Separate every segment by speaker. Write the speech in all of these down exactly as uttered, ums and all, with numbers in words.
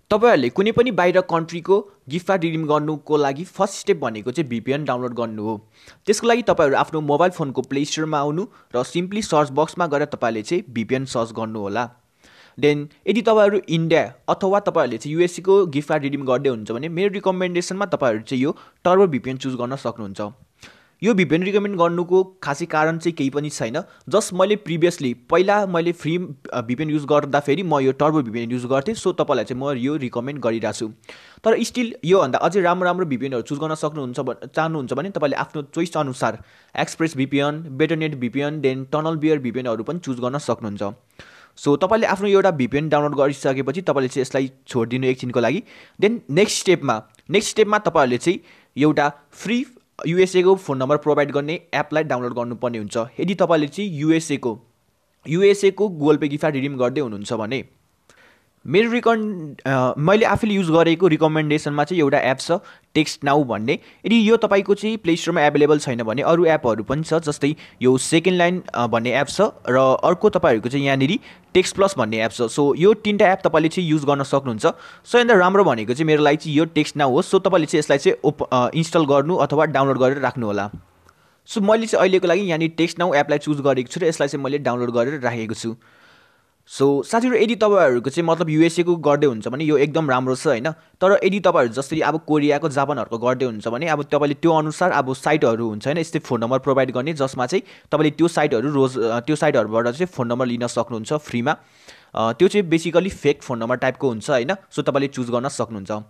Speaker 1: तपाईहरुले कुनै पनि बाहिर कन्ट्रीको गिफ्ट कार्ड रिडिम गर्नुको लागि फर्स्ट स्टेप भनेको चाहिँ भिपिएन डाउनलोड गर्नु हो। त्यसको लागि तपाईहरु आफ्नो मोबाइल फोनको प्ले स्टोरमा आउनु र सिम्पली सर्च बक्समा गएर तपाईले चाहिँ भिपिएन सर्च गर्नु होला। देन यदि तपाईहरु इन्डिया अथवा तपाईहरुले चाहिँ यूएसए को गिफ्ट कार्ड रिडिम गर्दै हुन्छ भने मेरो रिकमेन्डेसनमा तपाईहरु चाहिँ यो टर्बो भिपिएन चुज गर्न सक्नुहुन्छ। यो भिपिएन रिकमेन्ड गर्नुको खासै कारण चाहिँ केही पनि छैन, जस्ट मैले प्रिभियसली पहिला मैले फ्री भिपिएन युज गर्दाखेरि म यो टर्बो भिपिएन युज गर्थेँ, सो तपाईलाई चाहिँ म यो रिकमेन्ड गरिरहेको छु। तर स्टिल यो भन्दा अझै राम्रो राम्रो भिपिएनहरु चुज गर्न सक्नुहुन्छ चाहनुहुन्छ भने तपाईले आफ्नो चोइस अनुसार Express VPN, Betternet VPN, then TunnelBear भिपिएनहरु पनि चुज गर्न सक्नुहुन्छ। सो तपाईले आफ्नो एउटा भिपिएन डाउनलोड गरिसकेपछि तपाईले चाहिँ यसलाई छोड्दिनु एकछिनको लागि। देन नेक्स्ट स्टेपमा नेक्स्ट स्टेपमा तपाईहरुले चाहिँ एउटा फ्री यूएसए को फोन नम्बर प्रोभाइड गर्ने एपलाई डाउनलोड गर्नुपर्ने हुन्छ। यदि तपाईले चाहिँ यूएसए को यूएसए को Google Pay gift card redeem गर्दै हुनुहुन्छ भने मेरो रिकमेन्ड मैले आफैले युज गरेको रिकमेन्डेसनमा चाहिँ एउटा एप छ टेक्स्ट नाउ भन्ने। यदि यो तपाईको चाहिँ प्ले स्टोरमा एभाइलेबल छैन भने अरु एपहरु पनि छ, जस्तै यो सेकेन्ड लाइन भन्ने एप छ र अर्को तपाईहरुको चाहिँ यहाँनेरि टेक्स्ट प्लस भन्ने एप छ। सो यो तीनटा एप तपाईले चाहिँ युज गर्न सक्नुहुन्छ। सो यन्दा राम्रो भनेको चाहिँ मेरो लागि चाहिँ यो टेक्स्ट नाउ हो। सो तपाईले चाहिँ यसलाई चाहिँ ओप इन्स्टल गर्नु अथवा डाउनलोड गरेर राख्नु होला। सो मैले चाहिँ अहिलेको लागि यहाँनिर टेक्स्ट नाउ एपलाई चुज गरेको छु र यसलाई चाहिँ मैले डाउनलोड गरेर राखेको छु। सो साथीहरु यदि तपाईहरुको चाहिँ मतलब यूएसए को गर्दै हुन्छ भने यो एकदम राम्रो छ हैन। तर यदि तपाईहरु जसरी अब कोरियाको जापानहरुको गर्दै हुन्छ भने अब तपाईले त्यो अनुसार अब साइटहरु हुन्छ हैन, यस्तै फोन नम्बर प्रोभाइड गर्ने जसमा चाहिँ तपाईले त्यो साइटहरु रोज त्यो साइटहरुबाट चाहिँ फोन नम्बर लिन सक्नुहुन्छ फ्रीमा। त्यो चाहिँ बेसिकली फेक फोन नम्बर टाइपको हुन्छ हैन। सो तपाईले चुज गर्न सक्नुहुन्छ।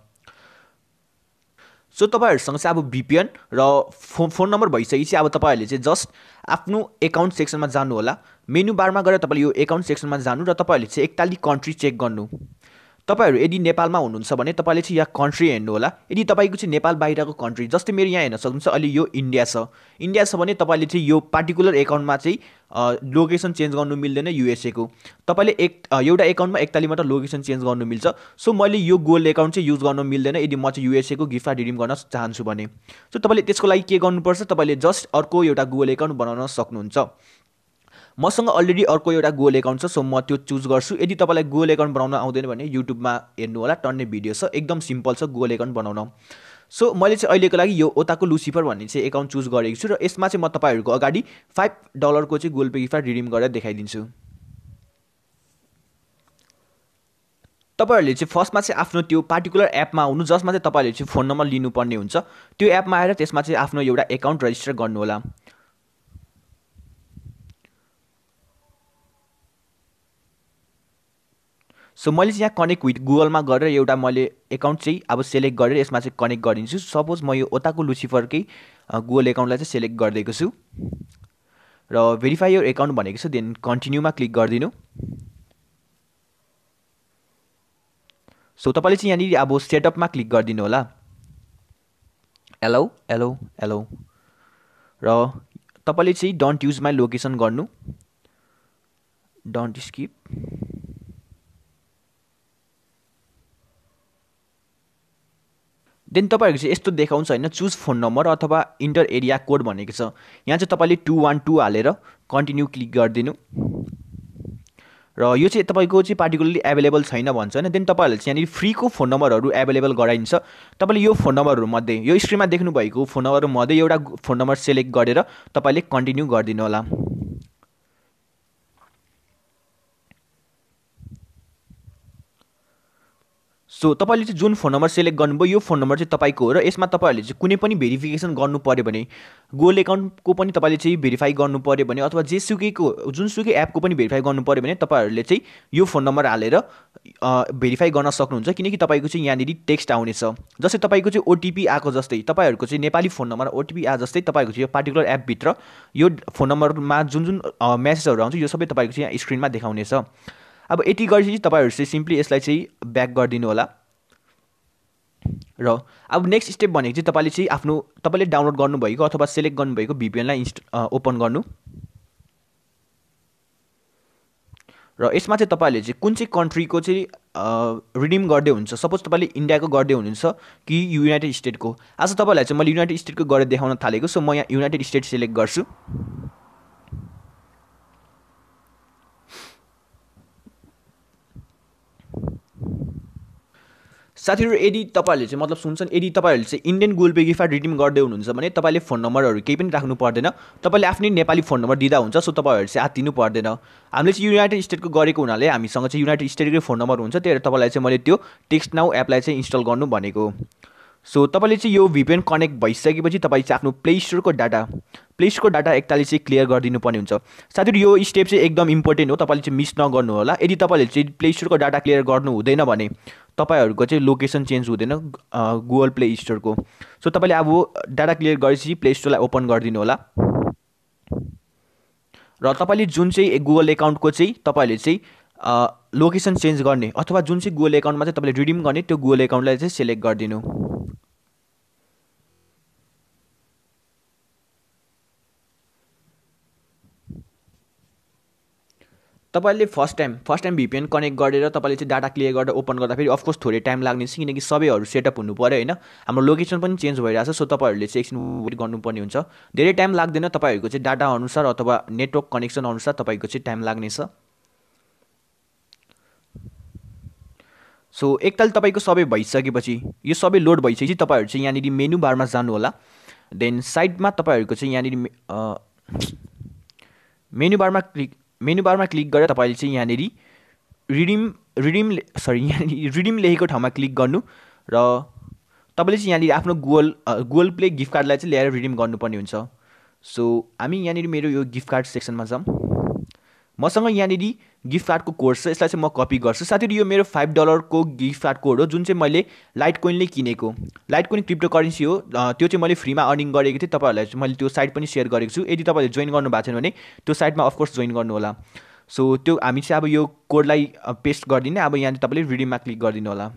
Speaker 1: सो तपाईहरुसँग चाहिँ अब भिपिएन र फो, फोन नम्बर भइसकेपछि अब तपाईहरुले चाहिँ जस्ट आफ्नो एकाउन्ट सेक्सनमा जानु होला। मेनु बारमा गएर तपाईले यो एकाउन्ट सेक्सनमा जानु र तपाईहरुले चाहिँ एकताली कन्ट्री चेक गर्नु। तपाईहरु यदि नेपालमा हुनुहुन्छ भने तपाईले चाहिँ यहाँ कन्ट्री हेर्नु होला। यदि तपाईको चाहिँ नेपाल बाहिरको कन्ट्री जस्तै मेरो यहाँ हेर्न सक्नुहुन्छ अहिले यो इन्डिया छ इन्डिया छ भने तपाईले चाहिँ यो पार्टिकुलर एकाउन्टमा चाहिँ लोकेसन चेन्ज गर्नु मिल्दैन यूएसए को। तपाईले एक एउटा एकाउन्टमा एकताली मात्र लोकेसन चेन्ज गर्नु मिल्छ। सो मैले यो गोल्ड एकाउन्ट चाहिँ युज गर्न मिल्दैन यदि म चाहिँ यूएसए को गिफ्ट कार्ड रिडिम गर्न चाहन्छु भने। सो तपाईले त्यसको लागि के गर्नुपर्छ, तपाईले जस्ट अर्को एउटा गुगल एकाउन्ट बनाउन सक्नुहुन्छ। मसँग अलरेडी अर्को एउटा गुगल एकाउन्ट छ, सो म त्यो चुज गर्छु। यदि तपाईलाई गुगल एकाउन्ट बनाउन आउँदैन भने युट्युबमा हेर्नु होला, टन्ने भिडियो छ, एकदम सिम्पल छ गुगल एकाउन्ट बनाउन। सो मैले चाहिँ अहिलेको लागि यो ओताको लुसिफर भन्ने चाहिँ एकाउन्ट चुज गरेको छु र यसमा चाहिँ म तपाईहरुको अगाडि फाइभ डलरको चाहिँ Google Pay gift card redeem गरेर देखाइदिन्छु। तपाईहरुले चाहिँ फर्स्टमा चाहिँ आफ्नो त्यो पार्टिकुलर एपमा आउनु जसमा चाहिँ तपाईहरुले चाहिँ फोन नम्बर लिनुपर्ने हुन्छ। त्यो एपमा आएर त्यसमा चाहिँ आफ्नो एउटा एकाउन्ट रजिस्टर गर्नु होला। सो मैले चाहिँ यहाँ कनेक्ट विथ गुगलमा गरेर एउटा मैले एकाउन्ट चाहिँ अब सेलेक्ट गरेर यसमा चाहिँ कनेक्ट गरिदिन्छु। सपोज म यो ओताको लुसिफरकै गुगल एकाउन्टलाई चाहिँ सेलेक्ट गरिदिएको छु र भेरिफाई योर एकाउन्ट भनेको छ। देन कन्टिन्यूमा क्लिक गरिदिनु। सो तपाईले चाहिँ यहाँनिर अब सेटअपमा क्लिक गरिदिनु होला। एलो एलो एलो र तपाईले चाहिँ डोन्ट युज माई लोकेसन गर्नु, डोन्ट स्किप। देन तपाईहरुको चाहिँ यस्तो देखाउँछ हैन, चुज फोन नम्बर अथवा इन्टर एरिया कोड भनेको छ। यहाँ चाहिँ तपाईले टू वन टू हालेर कन्टिन्यू क्लिक गरिदिनु र यो चाहिँ तपाईको चाहिँ पार्टिकुलरली एभाइलेबल छैन भन्छ हैन। देन तपाईहरुले चाहिँ यहाँनिर फ्रीको फोन नम्बरहरु एभाइलेबल गराइन्छ। तपाईले यो फोन नम्बरहरु मध्ये यो स्क्रिनमा देख्नु भएको फोन नम्बरहरु मध्ये एउटा फोन नम्बर सेलेक्ट गरेर तपाईले कन्टिन्यू गरिदिनु होला। सो तपाईले चाहिँ जुन फोन नम्बर सेलेक्ट गर्नुभयो यो फोन नम्बर चाहिँ तपाईको हो र यसमा तपाईहरुले चाहिँ कुनै पनि भेरिफिकेसन गर्नु पर्यो भने गुगल एकाउन्टको पनि तपाईले चाहिँ भेरिफाई गर्नु पर्यो भने अथवा जेसुकैको जुनसुकै एपको पनि भेरिफाई गर्नु पर्यो भने तपाईहरुले चाहिँ यो फोन नम्बर हालेर भेरिफाई गर्न सक्नुहुन्छ। किनकि तपाईको चाहिँ यहाँनिर टेक्स्ट आउनेछ जस्तै तपाईको चाहिँ ओटीपी आको जस्तै तपाईहरुको चाहिँ नेपाली फोन नम्बर ओटीपी आ जस्तै तपाईको चाहिँ यो पार्टिकुलर एप भित्र यो फोन नम्बरमा जुन जुन मेसेजहरु आउँछ यो सबै तपाईको चाहिँ यहाँ स्क्रिनमा देखाउनेछ। अब यति गरेपछि तपाईहरु चाहिँ सिम्पली यसलाई चाहिँ ब्याक गरिदिनु होला र अब नेक्स्ट स्टेप भनेको चाहिँ तपाईले चाहिँ आफ्नो तपाईले डाउनलोड गर्नुभएको अथवा सेलेक्ट गर्नुभएको भिपिएनलाई ओपन गर्नु र यसमा चाहिँ तपाईले चाहिँ कुन चाहिँ कन्ट्रीको चाहिँ रिडिम गर्दै हुन्छ। सपोज तपाईले इन्डियाको गर्दै हुनुहुन्छ कि युनाइटेड स्टेटको। आज तपाईलाई चाहिँ मैले युनाइटेड स्टेटको गरेर देखाउन थालेको, सो म यहाँ युनाइटेड स्टेट सेलेक्ट गर्छु। साथीहरू यदि तपाईँहरूले चाहिँ मतलब सुन्छन् यदि तपाईँहरूले चाहिँ Indian Google Pay gift card redeem गर्दै हुनुहुन्छ भने तपाईँले फोन नम्बरहरू केही पनि राख्नु पर्दैन, तपाईँले आफ्नै नेपाली फोन नम्बर दिँदा हुन्छ। सो तपाईँहरू चाहिँ आत्तिनु पर्दैन। हामीले चाहिँ युनाइटेड स्टेटको गरेको हुनाले हामीसँग चाहिँ युनाइटेड स्टेटकै फोन नम्बर हुन्छ, त्यही भएर तपाईँलाई चाहिँ मैले त्यो टेक्स्ट नाउ एपलाई चाहिँ इन्स्टल गर्नु भनेको। सो तपाईँले चाहिँ यो भिपिएन कनेक्ट भइसकेपछि तपाईँ चाहिँ आफ्नो प्ले स्टोरको डाटा प्ले स्टोरको डाटा एकतालि चाहिँ क्लियर गरिदिनु पर्ने हुन्छ। साथीहरू यो स्टेप चाहिँ एकदम इम्पोर्टेन्ट हो, तपाईँले चाहिँ मिस नगर्नु होला। यदि तपाईँले चाहिँ प्ले स्टोरको डाटा क्लियर गर्नु हुँदैन भने तपाईँहरूको चाहिँ लोकेसन चेन्ज हुँदैन गुगल प्ले स्टोरको। सो तपाईँले अब डाटा क्लियर गरेपछि प्ले स्टोरलाई ओपन गरिदिनु होला र तपाईँले जुन चाहिँ गुगल एकाउन्टको चाहिँ तपाईँले चाहिँ लोकेसन चेन्ज गर्ने अथवा जुन चाहिँ गुगल एकाउन्टमा चाहिँ तपाईँले रिडिम गर्ने त्यो गुगल एकाउन्टलाई चाहिँ सिलेक्ट गरिदिनु। तपाईँले first time first time VPN connect गरेर तपाईँले चाहिँ डाटा क्लियर गरेर ओपन गर्दाखेरि अफकोर्स थोरै टाइम लाग्ने छ, किनकि सबैहरू सेटअप हुनु पऱ्यो होइन। हाम्रो लोकेसन पनि चेन्ज भइरहेछ, सो तपाईँहरूले चाहिँ एकछिन वेट गर्नुपर्ने हुन्छ। धेरै टाइम लाग्दैन, तपाईँहरूको चाहिँ डाटा अनुसार अथवा नेटवर्क कनेक्सन अनुसार तपाईँको चाहिँ टाइम लाग्नेछ। सो एकताल तपाईँको सबै भइसकेपछि यो सबै लोड भइसकेपछि तपाईँहरू चाहिँ यहाँनिर मेनु बारमा जानु होला। देन साइडमा तपाईँहरूको चाहिँ यहाँनिर मेनु बारमा क्लिक मेनु बारमा क्लिक गरेर तपाईँले चाहिँ यहाँनिर रिडिम रिडिम सरी यहाँनिर रिडिम लेखेको ठाउँमा क्लिक गर्नु र तपाईँले चाहिँ यहाँनिर आफ्नो गुगल गुगल प्ले गिफ्ट कार्डलाई चाहिँ ल्याएर रिडिम गर्नुपर्ने हुन्छ। सो हामी यहाँनिर मेरो यो गिफ्ट कार्ड सेक्सनमा जाऊँ। मसँग यहाँनिर गिफ्ट कार्डको कोड छ, यसलाई चाहिँ म कपी गर्छु। साथीहरू यो मेरो फाइभ डलरको गिफ्ट कार्ड कोड हो, जुन चाहिँ मैले लाइट कोइनले किनेको। लाइट कोइन क्रिप्टो करेन्सी हो, त्यो चाहिँ मैले फ्रीमा अर्निङ गरेको थिएँ। तपाईँहरूलाई चाहिँ मैले त्यो साइट पनि सेयर गरेको छु, यदि तपाईँले जोइन गर्नु भएको छैन भने त्यो साइटमा अफकोर्स जोइन गर्नु होला। सो त्यो हामी चाहिँ अब यो कोडलाई पेस्ट गरिदिने। अब यहाँ तपाईँले रिडिममा क्लिक गरिदिनु होला।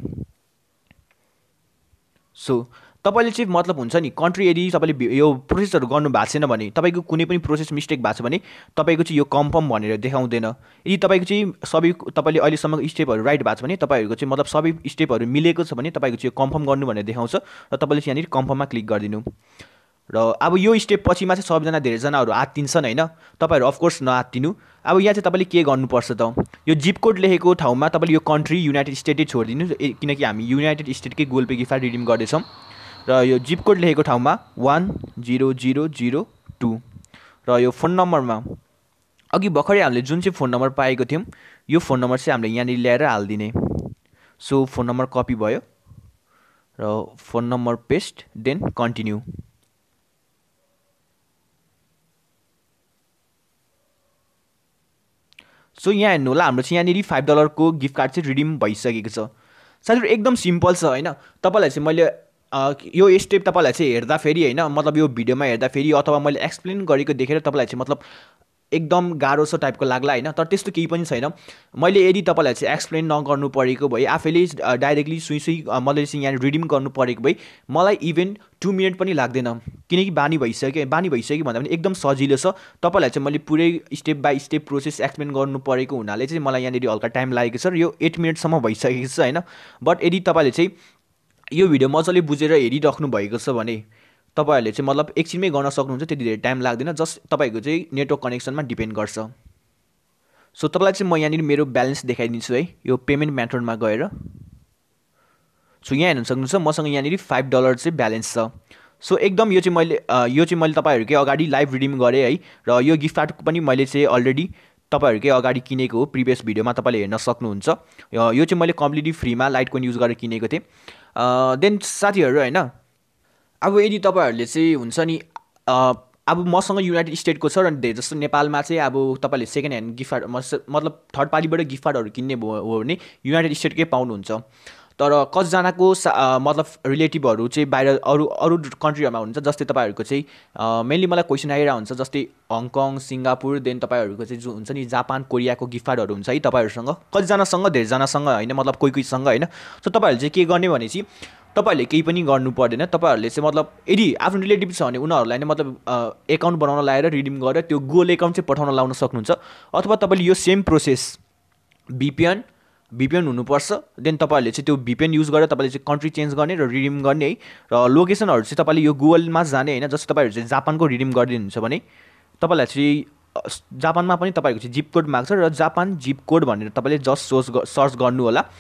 Speaker 1: सो तपाईँले चाहिँ मतलब हुन्छ नि कन्ट्री यदि तपाईँले यो प्रोसेसहरू गर्नु भएको छैन भने तपाईँको कुनै पनि प्रोसेस मिस्टेक भएको छ भने तपाईँको चाहिँ यो कन्फर्म भनेर देखाउँदैन। यदि तपाईँको चाहिँ सबै तपाईँले अहिलेसम्मको स्टेपहरू राइट भएको छ भने तपाईँहरूको चाहिँ मतलब सबै स्टेपहरू मिलेको छ भने तपाईँको चाहिँ कन्फर्म गर्नु भनेर देखाउँछ र तपाईँले चाहिँ यहाँनिर कन्फर्ममा क्लिक गरिदिनु। र अब यो स्टेप पछिमा चाहिँ सबैजना धेरैजनाहरू आत्तिन्छन् होइन, तपाईँहरू अफकोर्स नआत्तिनु। अब यहाँ चाहिँ तपाईँले के गर्नुपर्छ त, यो जिप कोड लेखेको ठाउँमा तपाईँले यो कन्ट्री युनाइटेड स्टेटै छोडिदिनु, किनकि हामी युनाइटेड स्टेटकै Google Pay gift card redeem गर्दैछौँ। र यो जिप कोड लेखेको ठाउँमा one zero zero zero two र यो फोन नम्बरमा अघि भर्खरै हामीले जुन चाहिँ फोन नम्बर पाएको थियौँ यो फोन नम्बर चाहिँ हामीले यहाँनिर ल्याएर हालिदिने। सो फोन नम्बर कपी भयो र phone number paste, then continue. So यहाँ हेर्नु होला हाम्रो चाहिँ यहाँनिर फाइभ डलरको गिफ्ट कार्ड चाहिँ रिडिम भइसकेको छ। साथीहरू एकदम सिम्पल छ होइन। तपाईँलाई चाहिँ मैले यो स्टेप तपाईँलाई चाहिँ हेर्दाखेरि होइन मतलब यो भिडियोमा हेर्दाखेरि अथवा मैले एक्सप्लेन गरेको देखेर तपाईँलाई चाहिँ मतलब एकदम गाह्रो छ टाइपको लाग्ला होइन, तर त्यस्तो केही पनि छैन। मैले यदि तपाईँलाई चाहिँ एक्सप्लेन नगर्नु परेको भए आफैले डाइरेक्टली सुई सुई मैले चाहिँ यहाँ रिडिम गर्नु परेको भए मलाई इभन टु मिनट पनि लाग्दैन, किनकि बानी भइसक्यो बानी भइसक्यो भन्दा पनि एकदम सजिलो छ। तपाईँलाई चाहिँ मैले पुरै step by step process explain गर्नु परेको हुनाले चाहिँ मलाई यहाँनिर हल्का टाइम लागेको छ र यो एट मिनटसम्म भइसकेको छ होइन। बट यदि तपाईँले चाहिँ यो भिडियो मजाले बुझेर हेरिराख्नु भएको छ भने तपाईँहरूले चाहिँ मतलब एकछिनमै गर्न सक्नुहुन्छ, त्यति धेरै टाइम लाग्दैन। जस्ट तपाईँको चाहिँ नेटवर्क कनेक्सनमा डिपेन्ड गर्छ। सो तपाईँलाई चाहिँ म यहाँनिर मेरो ब्यालेन्स देखाइदिन्छु है, यो पेमेन्ट मेथडमा गएर। सो यहाँ हेर्नु सक्नुहुन्छ मसँग यहाँनिर फाइभ डलर चाहिँ ब्यालेन्स छ। सो एकदम यो चाहिँ मैले यो चाहिँ मैले तपाईँहरूकै अगाडि लाइभ रिडिम गरेँ है, र यो गिफ्ट कार्ड पनि मैले चाहिँ अलरेडी तपाईँहरूकै अगाडि किनेको हो, प्रिभियस भिडियोमा तपाईँले हेर्न सक्नुहुन्छ। यो चाहिँ मैले कम्प्लिटली फ्रीमा लाइट कोइन युज गरेर किनेको थिएँ। देन साथीहरू होइन, अब यदि तपाईँहरूले चाहिँ हुन्छ नि अब मसँग युनाइटेड स्टेटको छ र धेरै जस्तो नेपालमा चाहिँ अब तपाईँले सेकेन्ड ह्यान्ड गिफ्ट कार्ड मतलब थर्ड पार्टीबाट गिफ्ट कार्डहरू किन्ने हो भने युनाइटेड स्टेटकै पाउनुहुन्छ। तर कतिजनाको मतलब रिलेटिभहरू चाहिँ बाहिर अरू अरू कन्ट्रीहरूमा हुन्छ, जस्तै तपाईँहरूको चाहिँ मेनली मलाई क्वेसन आइरहेको हुन्छ जस्तै हङकङ, सिङ्गापुर, देन तपाईँहरूको चाहिँ जो हुन्छ नि जापान, कोरियाको गिफ्ट कार्डहरू हुन्छ है तपाईँहरूसँग, कतिजनासँग धेरैजनासँग होइन मतलब कोही कोहीसँग होइन। सो तपाईँहरूले चाहिँ के गर्ने भनेपछि तपाईँहरूले केही पनि गर्नु पर्दैन। तपाईँहरूले चाहिँ मतलब यदि आफ्नो रिलेटिभ छ भने उनीहरूलाई नै मतलब एकाउन्ट बनाउन लगाएर रिडिम गरेर त्यो गुगल एकाउन्ट चाहिँ पठाउन लाउन सक्नुहुन्छ। अथवा तपाईँले यो सेम प्रोसेस भिपिएन भिपिएन हुनुपर्छ, देन तपाईँहरूले चाहिँ त्यो भिपिएन युज गरेर तपाईँले चाहिँ कन्ट्री चेन्ज गर्ने र रिडिम गर्ने है। र लोकेसनहरू चाहिँ तपाईँले यो गुगलमा जाने होइन, जस्तो तपाईँहरू चाहिँ जापानको रिडिम गरिदिनुहुन्छ भने तपाईँलाई चाहिँ जापानमा पनि तपाईँहरूको चाहिँ जिप कोड माग्छ र जापान जिप कोड भनेर तपाईँले जस्ट सोच सर्च गर्नु होला।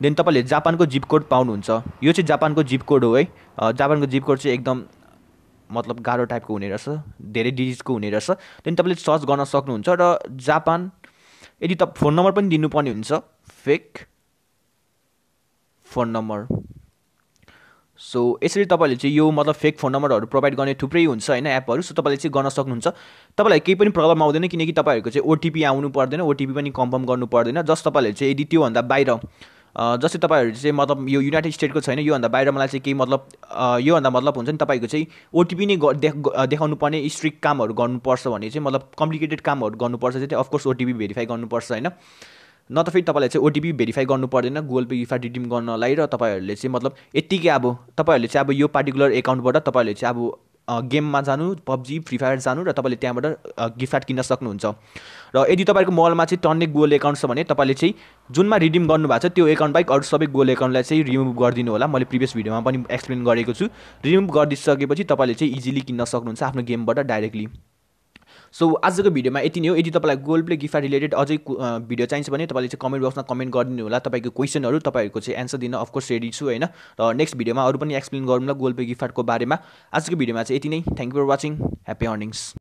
Speaker 1: देन तपाईँले जापानको जिप कोड पाउनुहुन्छ। यो चाहिँ जापानको जिप कोड हो है। जापानको जिप कोड चाहिँ एकदम मतलब गाह्रो टाइपको हुने रहेछ, धेरै डिजिटको हुने रहेछ। देन तपाईँले सर्च गर्न सक्नुहुन्छ र जापान यदि त फोन नम्बर पनि दिनुपर्ने हुन्छ, फेक फोन नम्बर। सो यसरी तपाईँले चाहिँ यो मतलब फेक फोन नम्बरहरू प्रोभाइड गर्ने थुप्रै हुन्छ होइन एपहरू। सो तपाईँले चाहिँ गर्न सक्नुहुन्छ। तपाईँलाई केही पनि प्रब्लम आउँदैन किनकि तपाईँहरूको चाहिँ ओटिपी आउनु पर्दैन, ओटिपी पनि कन्फर्म गर्नु पर्दैन। जस्ट तपाईँले चाहिँ यदि त्योभन्दा बाहिर जस्तै तपाईँहरू चाहिँ मतलब यो युनाइटेड स्टेटको छैन, योभन्दा बाहिर मलाई चाहिँ केही मतलब योभन्दा मतलब हुन्छ नि तपाईँको चाहिँ ओटिपी नै देखाउनु पर्ने स्ट्रिक्ट कामहरू गर्नुपर्छ भने चाहिँ मतलब कम्प्लिकेटेड कामहरू गर्नुपर्छ चाहिँ अफकोर्स ओटिपी भेरिफाई गर्नुपर्छ होइन। न त फेरि तपाईँले चाहिँ ओटिपी भेरिफाई गर्नु पर्दैन Google Pay gift card redeem गर्नलाई। र तपाईँहरूले चाहिँ मतलब यत्तिकै अब तपाईँहरूले चाहिँ अब यो पार्टिकुलर एकाउन्टबाट तपाईँहरूले चाहिँ अब गेममा जानु, पब्जी फ्री फायर जानु र तपाईँले त्यहाँबाट गिफ्ट कार्ड किन्न सक्नुहुन्छ। र यदि तपाईँको मोबाइलमा चाहिँ टन्ने गुगल एकाउन्ट छ भने तपाईँले चाहिँ जुनमा रिडिम गर्नुभएको छ त्यो एकाउन्ट बाहेक अरू सबै गुगल एकाउन्टलाई चाहिँ रिमुभ गरिदिनु होला। मैले प्रिभियस भिडियोमा पनि एक्सप्लेन गरेको छु। रिमुभ गरिदिइसकेपछि तपाईँले चाहिँ इजिली किन्न सक्नुहुन्छ आफ्नो गेमबाट डाइरेक्टली। सो आजको भिडियोमा यति नै हो। यदि तपाईँलाई Google Play gift card related अझै भिडियो चाहिन्छ भने तपाईँले चाहिँ कमेन्ट बक्समा कमेन्ट गरिदिनु होला। तपाईँको क्वेसनहरू तपाईँहरूको चाहिँ एन्सर दिन अफकोर्स रेडी छु होइन। र नेक्स्ट भिडियोमा अरू पनि एक्सप्लेन गरौँला गुगल पे गिफ्ट कार्डको बारेमा। आजको भिडियोमा चाहिँ यति नै। Thank you for watching. Happy earnings.